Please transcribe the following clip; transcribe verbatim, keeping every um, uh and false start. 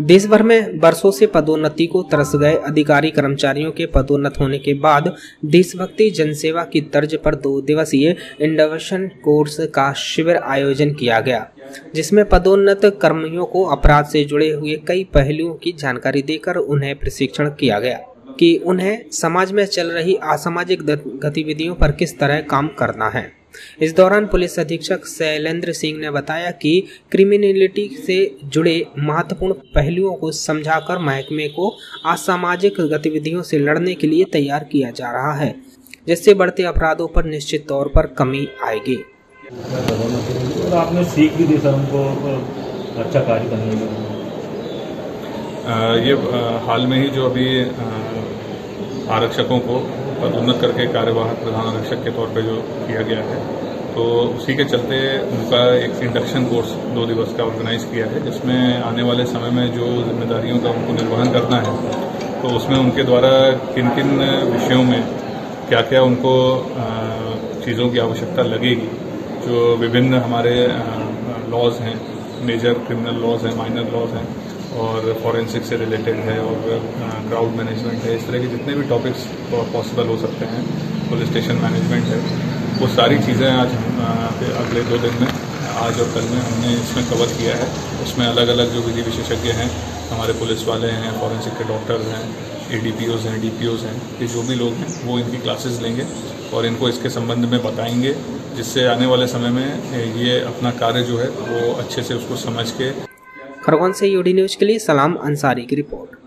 देश भर में वर्षों से पदोन्नति को तरस गए अधिकारी कर्मचारियों के पदोन्नत होने के बाद देशभक्ति जनसेवा की तर्ज पर दो दिवसीय इंडक्शन कोर्स का शिविर आयोजन किया गया, जिसमें पदोन्नत कर्मियों को अपराध से जुड़े हुए कई पहलुओं की जानकारी देकर उन्हें प्रशिक्षण किया गया कि उन्हें समाज में चल रही असामाजिक गतिविधियों पर किस तरह काम करना है। इस दौरान पुलिस अधीक्षक शैलेंद्र सिंह ने बताया कि क्रिमिनलिटी से जुड़े महत्वपूर्ण पहलुओं को समझाकर महकमे को असामाजिक गतिविधियों से लड़ने के लिए तैयार किया जा रहा है, जिससे बढ़ते अपराधों पर निश्चित तौर पर कमी आएगी। और आपने सीख भी दी सर उनको अच्छा कार्य करने के लिए। ये आ, हाल में ही जो अभी आरक्षकों को पदोन्नत करके कार्यवाहक प्रधान आरक्षक के तौर पे जो किया गया है, तो उसी के चलते उनका एक इंडक्शन कोर्स दो दिवस का ऑर्गेनाइज किया है, जिसमें आने वाले समय में जो जिम्मेदारियों का उनको निर्वहन करना है, तो उसमें उनके द्वारा किन किन विषयों में क्या क्या उनको चीज़ों की आवश्यकता लगेगी। जो विभिन्न हमारे लॉज हैं, मेजर क्रिमिनल लॉज हैं, माइनर लॉज हैं, और फॉरेंसिक से रिलेटेड है, और क्राउड मैनेजमेंट है, इस तरह के जितने भी टॉपिक्स पॉसिबल हो सकते हैं, पुलिस स्टेशन मैनेजमेंट है, वो सारी चीज़ें आज अगले दो दिन में, आज और कल में हमने इसमें कवर किया है। उसमें अलग अलग जो विधि विशेषज्ञ हैं, हमारे पुलिस वाले हैं, फॉरेंसिक के डॉक्टर्स हैं, एडीपीओज हैं, डीपीओज हैं, ये जो भी लोग हैं वो इनकी क्लासेस लेंगे और इनको इसके संबंध में बताएंगे, जिससे आने वाले समय में ये अपना कार्य जो है वो अच्छे से उसको समझ के। खरगोन से यूडी न्यूज के लिए सलाम अंसारी की रिपोर्ट।